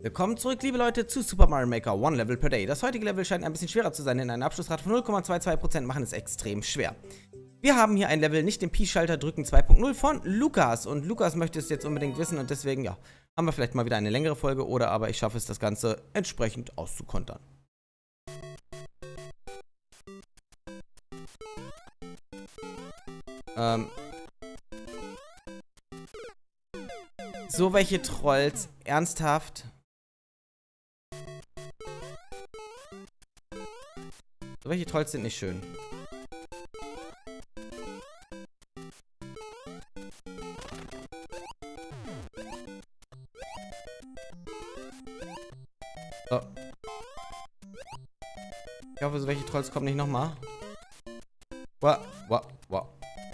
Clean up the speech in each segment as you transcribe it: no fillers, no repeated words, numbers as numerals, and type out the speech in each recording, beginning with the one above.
Willkommen zurück, liebe Leute, zu Super Mario Maker One Level per Day. Das heutige Level scheint ein bisschen schwerer zu sein, denn eine Abschlussrate von 0,22% machen es extrem schwer. Wir haben hier ein Level, nicht den Pi-Schalter drücken 2.0 von Lukas. Und Lukas möchte es jetzt unbedingt wissen und deswegen, ja, haben wir vielleicht mal wieder eine längere Folge oder aber ich schaffe es, das Ganze entsprechend auszukontern. So welche Trolls, ernsthaft? So welche Trolls sind nicht schön. So. Ich hoffe, so welche Trolls kommen nicht nochmal. Wow, wow, wow.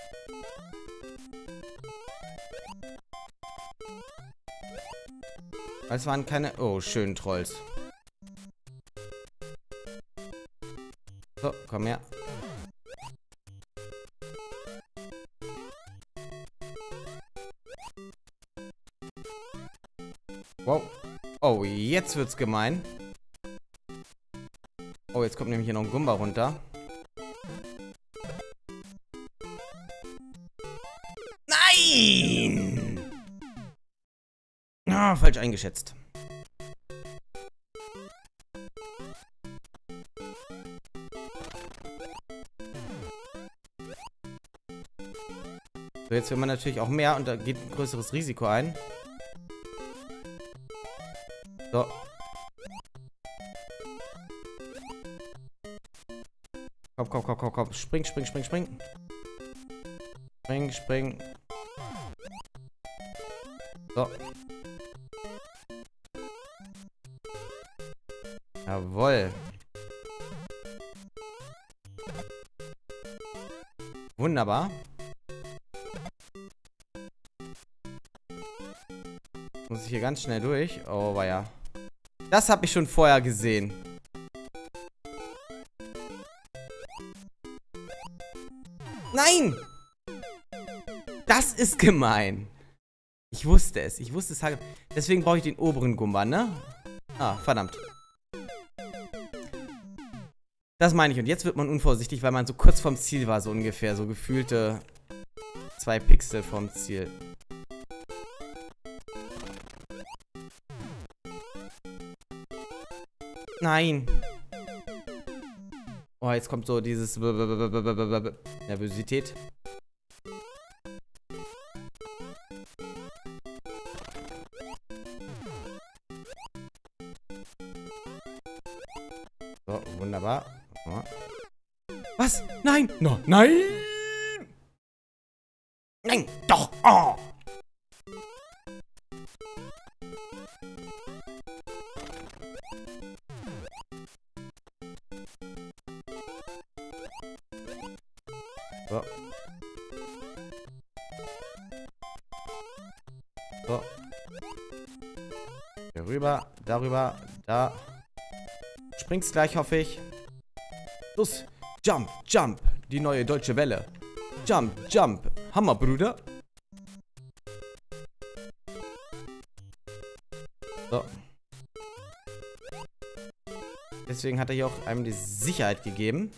Es waren keine... Oh, schönen Trolls. So, komm her. Wow. Oh, jetzt wird's gemein. Oh, jetzt kommt nämlich hier noch ein Gumba runter. Nein! Ah, falsch eingeschätzt. So, jetzt will man natürlich auch mehr und da geht ein größeres Risiko ein. So. Komm, komm, komm, komm, komm. Spring, spring, spring, spring. Spring, spring. So. Jawohl. Wunderbar. Muss ich hier ganz schnell durch. Oh, war ja. Das habe ich schon vorher gesehen. Nein! Das ist gemein. Ich wusste es. Ich wusste es halt. Deswegen brauche ich den oberen Gumba, ne? Ah, verdammt. Das meine ich. Und jetzt wird man unvorsichtig, weil man so kurz vorm Ziel war, so ungefähr. So gefühlte 2 Pixel vom Ziel. Nein. Oh, jetzt kommt so dieses Nervosität. So, wunderbar. Oh. Was? Nein! No, nein! Nein! Doch! Oh! So. So. Hier rüber, darüber, da. Springst gleich, hoffe ich. Los. Jump, jump. Die neue deutsche Welle. Jump, jump. Hammer, Bruder. So. Deswegen hat er hier auch einem die Sicherheit gegeben.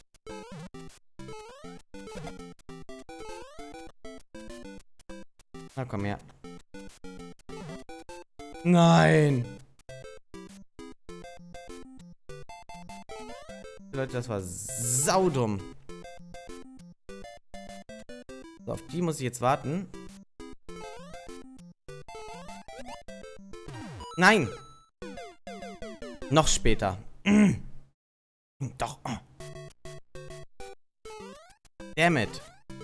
Na, komm her. Nein! Leute, das war saudumm. So, auf die muss ich jetzt warten. Nein! Noch später. Doch. Damn it.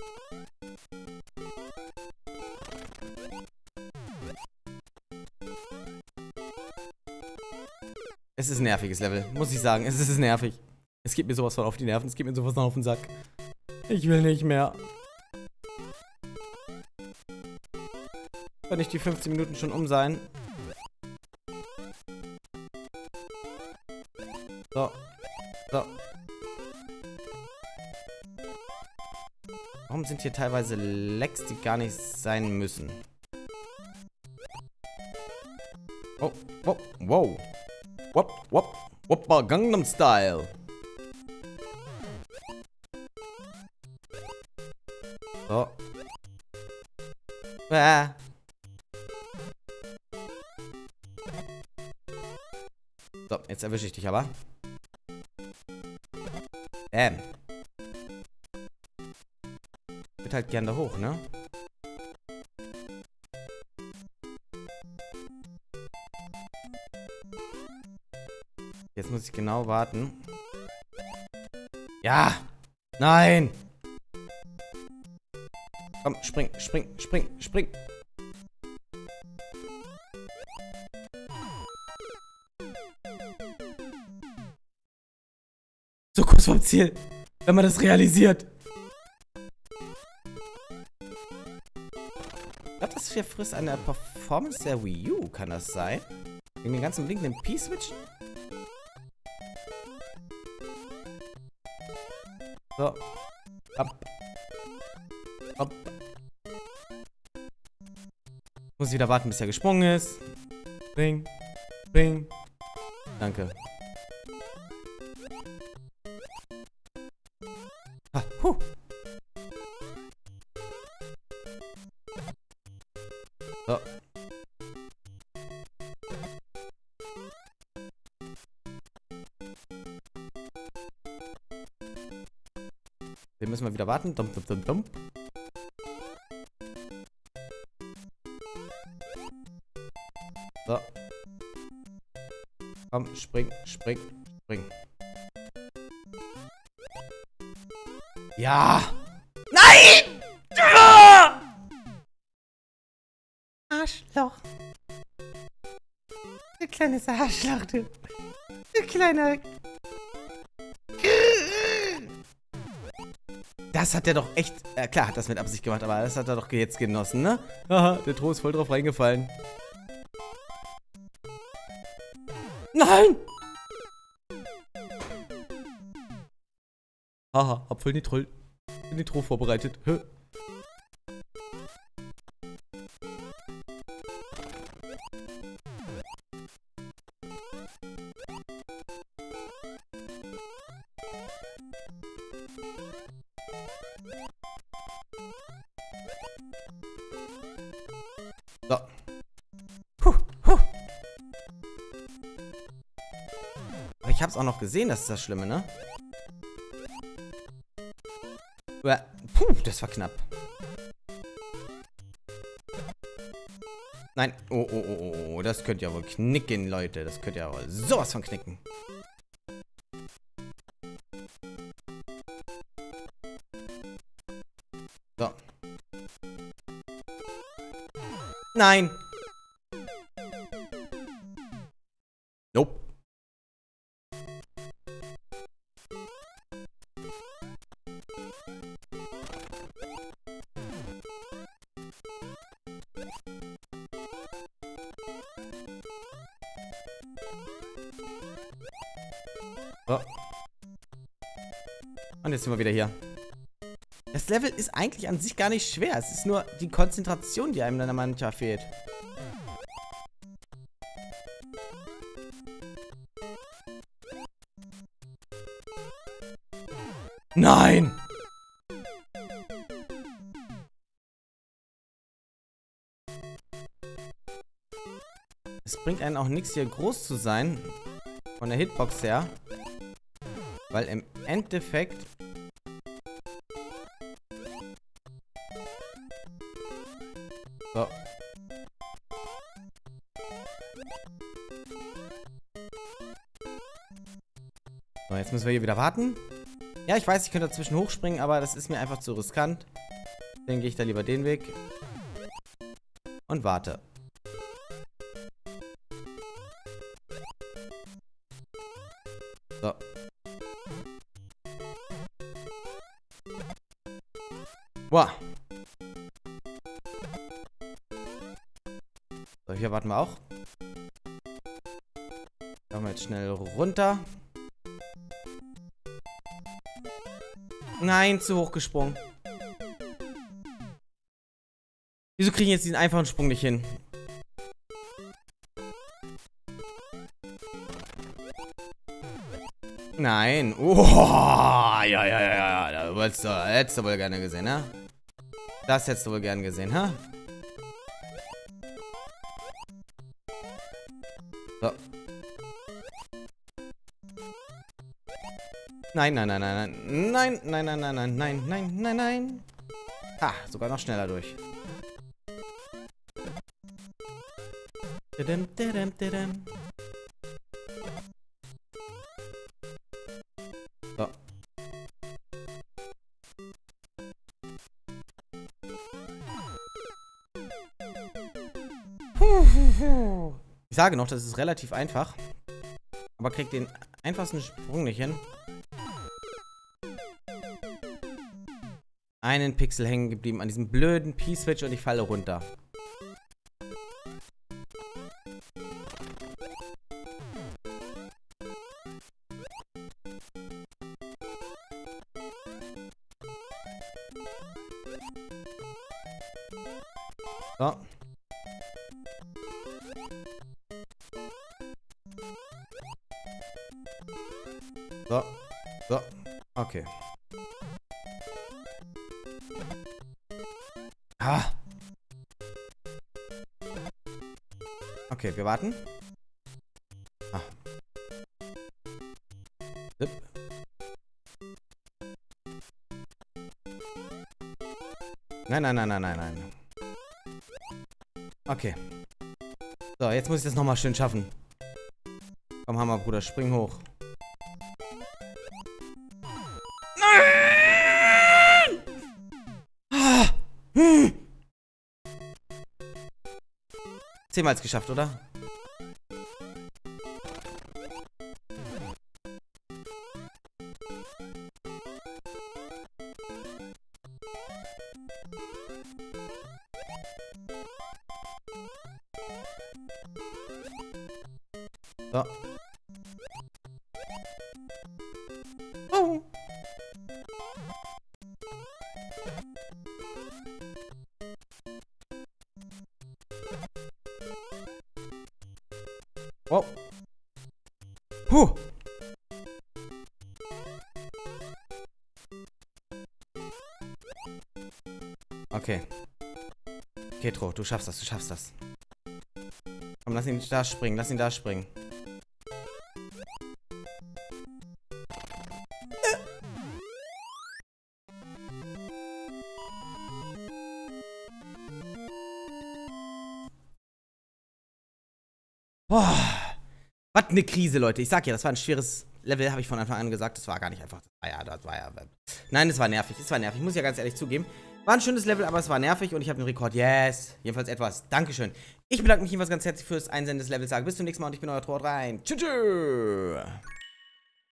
Es ist ein nerviges Level, muss ich sagen. Es ist nervig. Es geht mir sowas von auf die Nerven. Es geht mir sowas von auf den Sack. Ich will nicht mehr. Kann nicht die 15 Minuten schon um sein? So. So. Warum sind hier teilweise Lecks, die gar nicht sein müssen? Oh, wow, wow. Wop, wop, woppa, Gangnam Style. So. So, jetzt erwische ich dich aber. Ich würde halt gern da hoch, ne? Jetzt muss ich genau warten. Ja! Nein! Komm, spring, spring, spring, spring. So kurz vorm Ziel, wenn man das realisiert. Ich glaube, das hier frisst an der Performance der Wii U, kann das sein? Wegen den ganzen blinkenden P-Switchen? So. Ab. Ab. Muss wieder warten, bis er gesprungen ist. Spring. Spring. Danke. Ah, So. Den müssen wir wieder warten. Dump, dump, dump, dump. So. Komm, spring, spring, spring. Ja! Nein! Ah! Arschloch. Du kleines Arschloch, du. Du kleiner... Das hat er doch echt... klar, hat das mit Absicht gemacht, aber das hat er doch jetzt genossen, ne? Haha, der Tro ist voll drauf reingefallen. Nein! Haha, hab voll Nitro vorbereitet. Hä? So. Aber ich hab's auch noch gesehen, das ist das Schlimme, ne? Puh, das war knapp. Nein. Oh, oh, oh, oh. Das könnte ja wohl knicken, Leute. Das könnte ja wohl sowas von knicken. So. Nein. Nope. So. Und jetzt sind wir wieder hier. Das Level ist eigentlich an sich gar nicht schwer. Es ist nur die Konzentration, die einem dann manchmal fehlt. Nein! Es bringt einen auch nichts, hier groß zu sein. Von der Hitbox her. Weil im Endeffekt... So. So, jetzt müssen wir hier wieder warten. Ja, ich weiß, ich könnte dazwischen hochspringen, aber das ist mir einfach zu riskant. Dann gehe ich da lieber den Weg. Und warte. So. Wow. So, hier warten wir auch. Machen wir jetzt schnell runter. Nein, zu hoch gesprungen. Wieso kriegen jetzt diesen einfachen Sprung nicht hin? Nein. Oh, ja. Das hättest du wohl gerne gesehen, ne? Das hättest du wohl gerne gesehen, ha? So. Nein. Ah, sogar noch schneller durch. So. Ich sage noch, das ist relativ einfach. Aber kriegt den einfachsten Sprung nicht hin. Einen Pixel hängen geblieben an diesem blöden P-Switch und ich falle runter. So. So. Okay. Ah. Okay, wir warten. Ah. Zip. Nein. Okay. So, jetzt muss ich das nochmal schön schaffen. Komm, Hammer, Bruder, spring hoch. Nein! Ah. Zehnmal geschafft, oder? So. Oh. Oh. Huh. Okay. Ketro, du schaffst das. Komm, lass ihn da springen, Boah. Was eine Krise, Leute. Ich sag ja, das war ein schweres Level, habe ich von Anfang an gesagt. Das war gar nicht einfach. Nein, es war nervig. Muss ich ja ganz ehrlich zugeben. War ein schönes Level, aber es war nervig und ich habe den Rekord. Yes. Jedenfalls etwas. Dankeschön. Ich bedanke mich jedenfalls ganz herzlich fürs Einsenden des Levels. Sage bis zum nächsten Mal und ich bin euer Tor rein. Tschüss.